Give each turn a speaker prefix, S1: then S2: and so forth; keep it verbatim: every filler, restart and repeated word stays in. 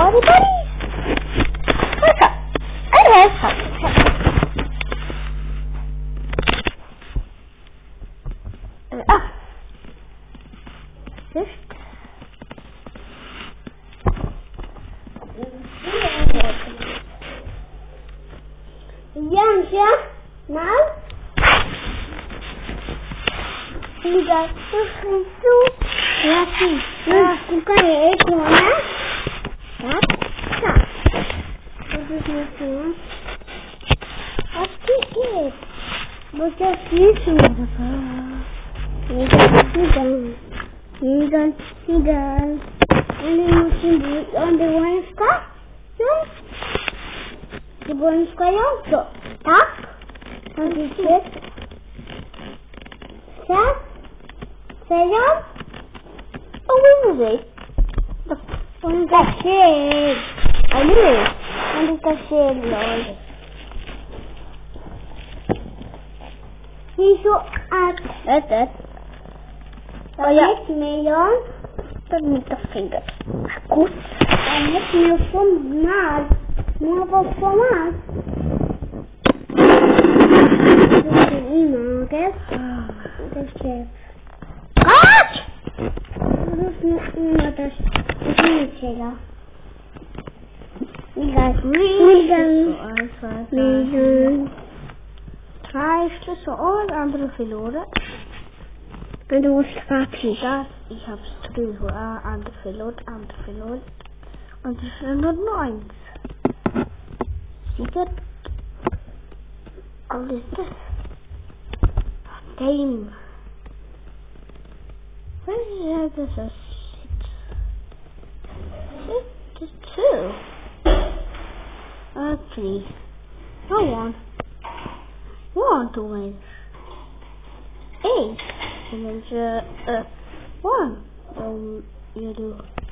S1: buddy. Wake up. Anyway, uh, ah. Just.
S2: Yeah, yeah. Now. You got to do. Lucky. You got it, Mona. Stop. Stop. What is this one? What's this? What's this one? You got you got you got you got and then you can do on the one scar. So the one scar also. Top. On the chest. Stop. Say up. Oh, where was it? The one got shade. I knew it. One got shade, Lord. He's so up.
S1: That's it.
S2: Oh, yeah. Mayor.
S1: Dann mit der Finger. Gut.
S2: Dann hätten wir vom Mars. Nur was vom Mars. Das ist immer, gell? Das ist jetzt.
S1: Ah!
S2: Das ist nicht immer das. Das ist nicht sicher. Egal. Million. Million.
S1: Drei Schlüssel und andere verloren.
S2: Und du musst warten.
S1: Das, ich hab's drei, äh, andere verloren, andere verloren. Und es ist nur noch eins. Sieht das? Was ist das? Game. Was ist das? Das ist just two. Uh, three. No one. One to win. Eight. And then, uh, uh, one. Um, you do.